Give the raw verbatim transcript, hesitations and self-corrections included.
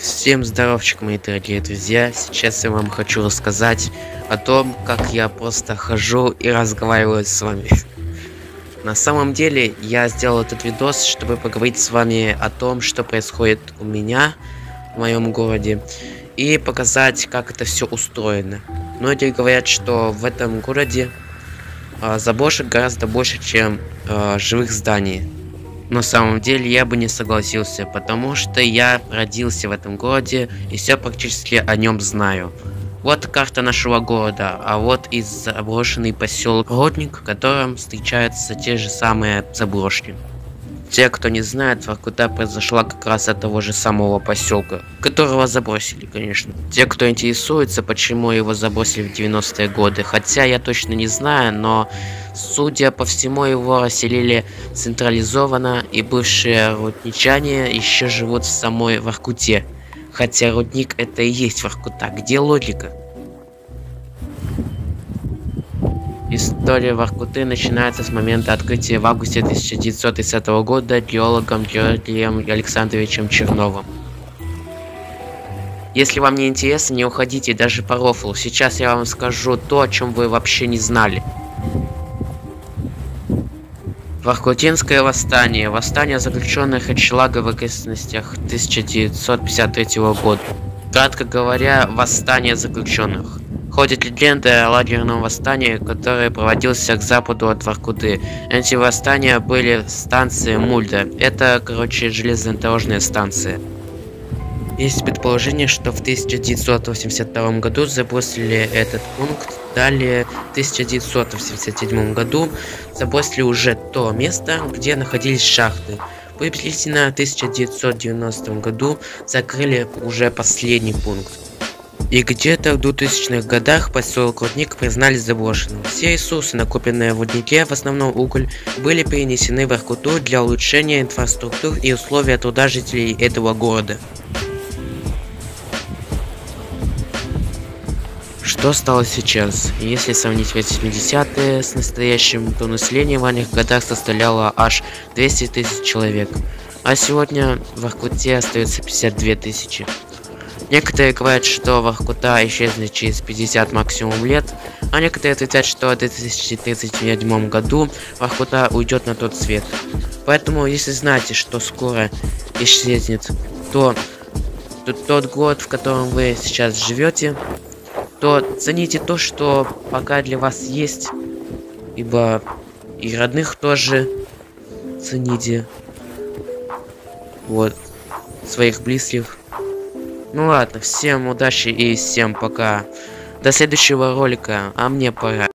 Всем здоровчик, мои дорогие друзья. Сейчас я вам хочу рассказать о том, как я просто хожу и разговариваю с вами. На самом деле, я сделал этот видос, чтобы поговорить с вами о том, что происходит у меня в моем городе, и показать, как это все устроено. Многие говорят, что в этом городе э, заброшек гораздо больше, чем э, живых зданий. На самом деле я бы не согласился, потому что я родился в этом городе и все практически о нем знаю. Вот карта нашего города, а вот и заброшенный поселок Рудник, в котором встречаются те же самые заброшки. Те, кто не знает, Воркута произошла как раз от того же самого поселка, которого забросили, конечно. Те, кто интересуется, почему его забросили в девяностые годы, хотя я точно не знаю, но судя по всему, его расселили централизованно, и бывшие рудничане еще живут в самой Воркуте. Хотя рудник это и есть Воркута. Где логика? История Воркуты начинается с момента открытия в августе тысяча девятьсот тридцатого года геологом Георгием Александровичем Черновым. Если вам не интересно, не уходите даже по рофлу. Сейчас я вам скажу то, о чем вы вообще не знали. Воркутинское восстание. Восстание заключенных Хачелага в окрестностях тысяча девятьсот пятьдесят третьего года. Кратко говоря, восстание заключенных. Ходит легенда о лагерном восстании, которое проводилось к западу от Воркуты. Эти восстания были в станции Мульда. Это, короче, железнодорожная станция. Есть предположение, что в тысяча девятьсот восемьдесят втором году забросили этот пункт. Далее в тысяча девятьсот восемьдесят седьмом году забросили уже то место, где находились шахты. Приблизительно в тысяча девятьсот девяностом году закрыли уже последний пункт. И где-то в двухтысячных годах поселок Рудник признали заброшенным. Все ресурсы, накопленные в руднике, в основном уголь, были перенесены в Воркуту для улучшения инфраструктуры и условий труда жителей этого города. Что стало сейчас? Если сравнить восьмидесятые с настоящим, то население в ранних годах составляло аж двести тысяч человек, а сегодня в Воркуте остается пятьдесят две тысячи. Некоторые говорят, что Воркута исчезнет через пятьдесят максимум лет, а некоторые ответят, что в две тысячи тридцать седьмом году Воркута уйдет на тот свет. Поэтому, если знаете, что скоро исчезнет, то, то тот город, в котором вы сейчас живете, то цените то, что пока для вас есть, ибо и родных тоже цените, вот, своих близких. Ну ладно, всем удачи и всем пока. До следующего ролика, а мне пора.